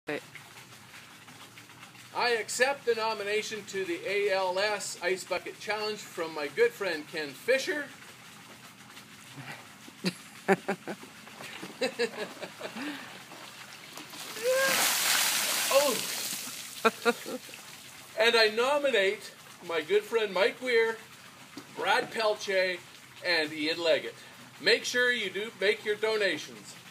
Right. I accept the nomination to the ALS Ice Bucket Challenge from my good friend Ken Fisher. Oh! And I nominate my good friend Mike Weir, Brad Pelche, and Ian Leggett. Make sure you do make your donations.